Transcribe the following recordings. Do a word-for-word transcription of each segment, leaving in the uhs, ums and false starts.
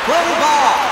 Play ball.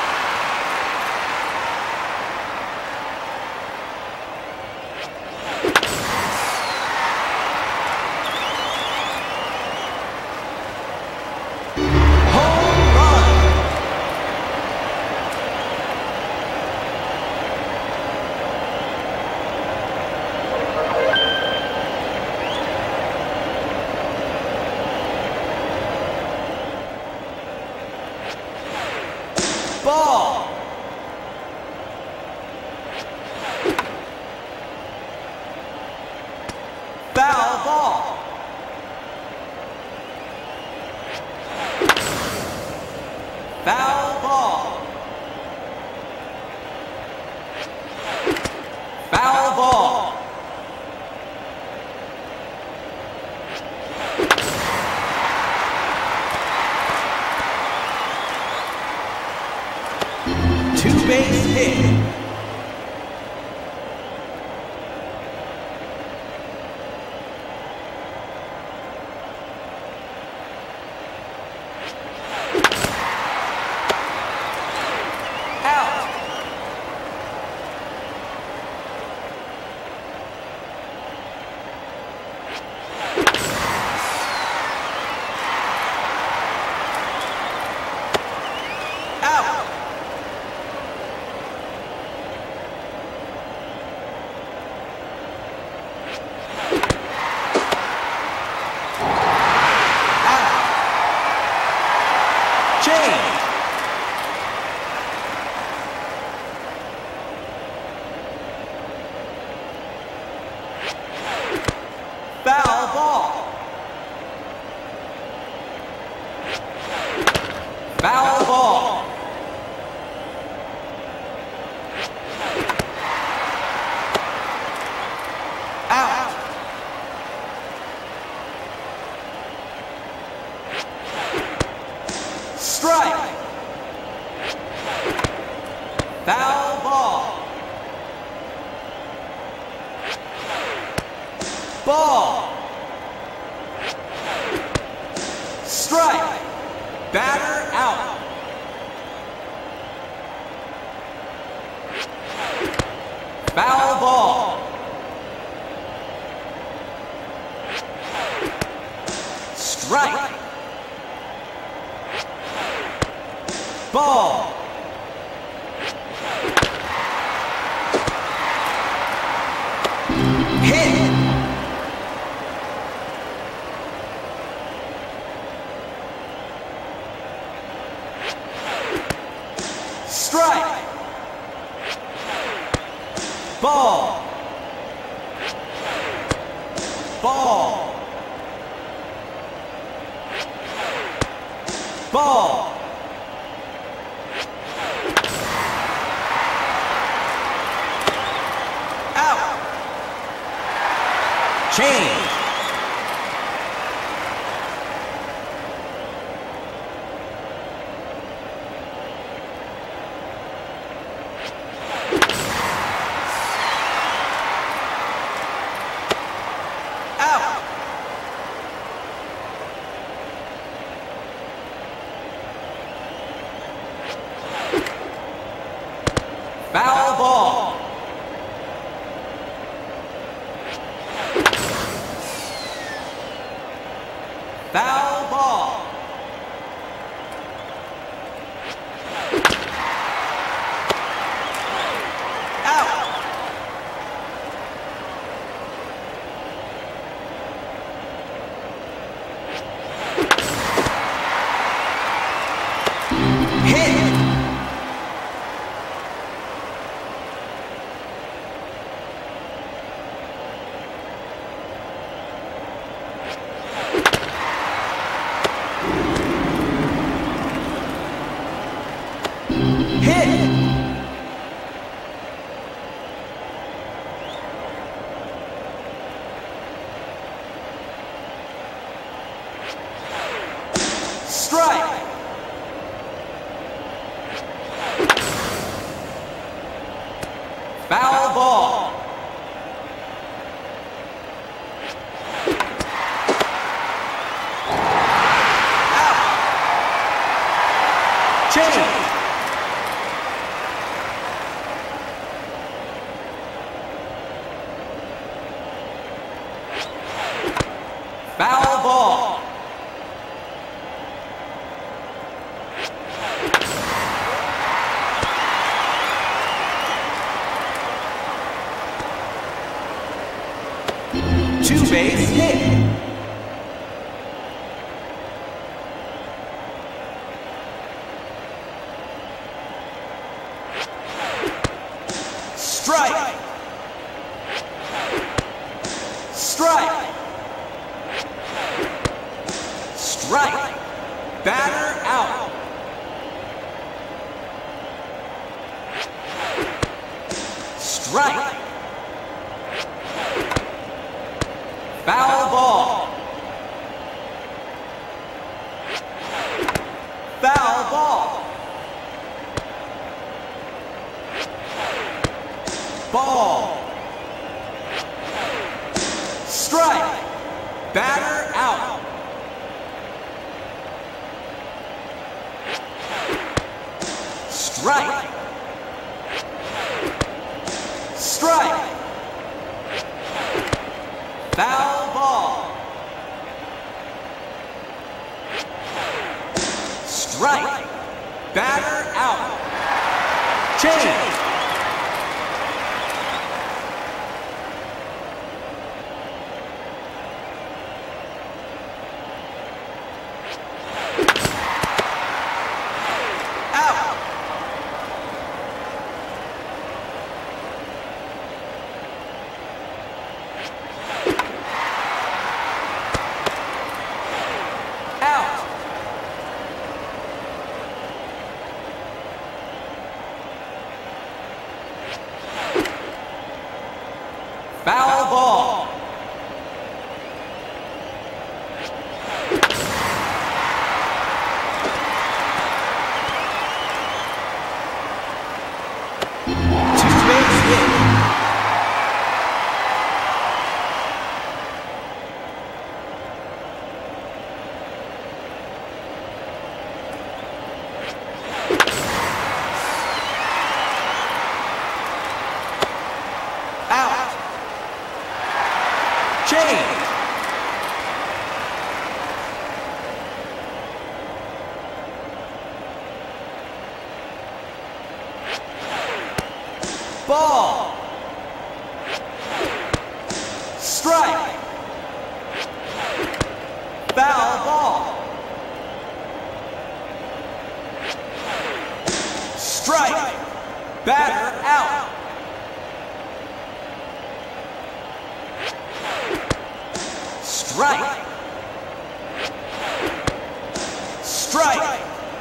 Ball. Foul ball. Foul ball. Foul ball. Two base hit. Out. Out. Change. Foul ball. Foul ball. Out. Strike. Foul ball. Ball. Strike. Batter out. Foul ball. Strike. Ball. Hit. Strike. Ball. Ball. Ball. Out. Change. Out. Foul ball. Foul ball. Out. Hit. Hit. Strike. Foul ball. Out. Change. Foul ball. Two base hit. Strike. Strike. Strike. Batter out. Strike. Foul ball. Foul ball. Ball. Strike. Batter out. Strike. Strike. Foul ball. Strike. Batter out. Change. Out. Out. Foul ball. Two base hit. Out. Change. Ball. Strike. Foul ball. Strike. Batter out. Strike. Strike.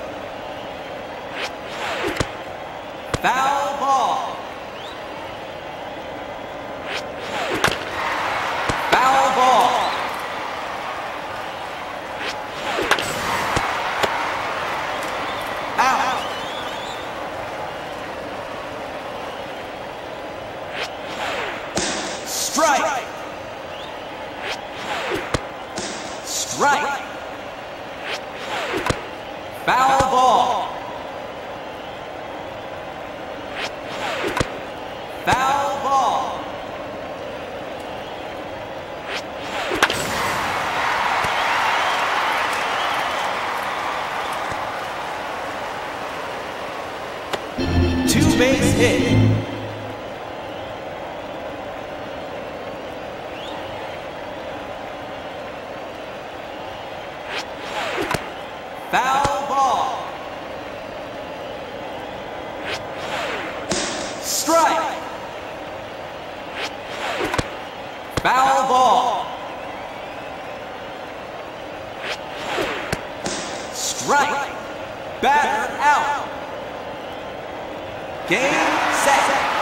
Foul ball. Foul ball. Out. Strike. Strike. Foul ball. Foul ball. Two base hit. Foul ball. Strike. Foul ball. Strike. Batter out. Game, set.